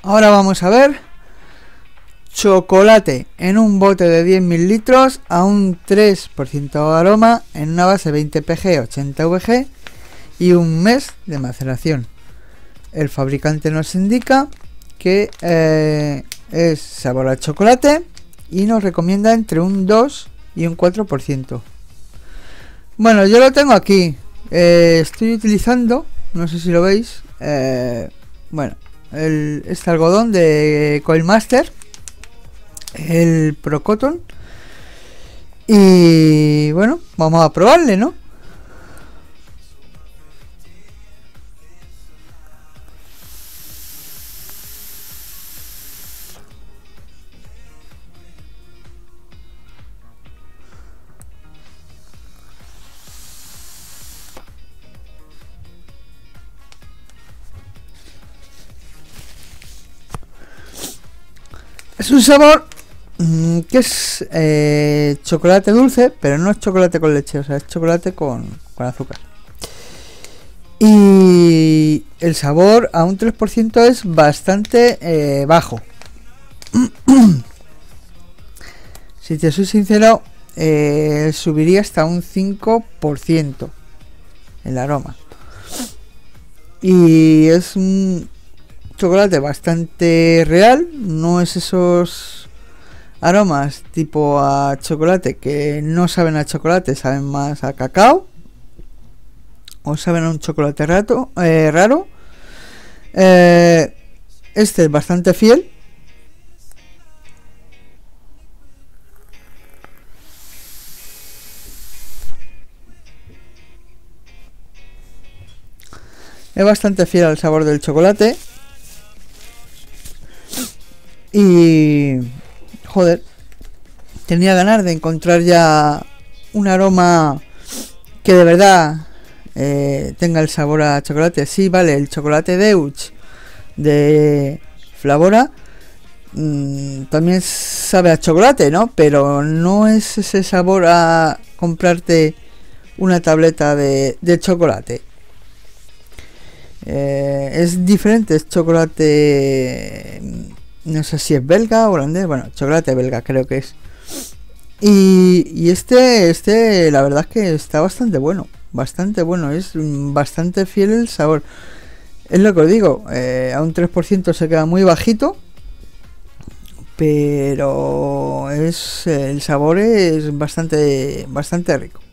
Ahora vamos a ver chocolate en un bote de 10 mililitros a un 3% de aroma en una base 20 pg 80 vg y un mes de maceración. El fabricante nos indica que es sabor a chocolate y nos recomienda entre un 2 y un 4%. Bueno, yo lo tengo aquí. Estoy utilizando, no sé si lo veis, bueno, este algodón de Coilmaster, el Pro Cotton, y bueno, vamos a probarle, ¿no? Es un sabor que es chocolate dulce, pero no es chocolate con leche, o sea, es chocolate con azúcar. Y el sabor a un 3% es bastante bajo. Si te soy sincero, subiría hasta un 5% el aroma. Y es un chocolate bastante real, no es esos aromas tipo a chocolate que no saben a chocolate, saben más a cacao o saben a un chocolate raro. Este es bastante fiel. Es bastante fiel al sabor del chocolate. Y joder, tenía ganas de encontrar ya un aroma que de verdad tenga el sabor a chocolate. Sí, vale, el chocolate Deutsch de Flavora también sabe a chocolate, ¿no? Pero no es ese sabor a comprarte una tableta de chocolate. Es diferente, es chocolate, no sé si es belga o holandés, bueno, chocolate belga creo que es. Y este la verdad es que está bastante bueno, es bastante fiel el sabor. Es lo que os digo, a un 3% se queda muy bajito, pero el sabor es bastante rico.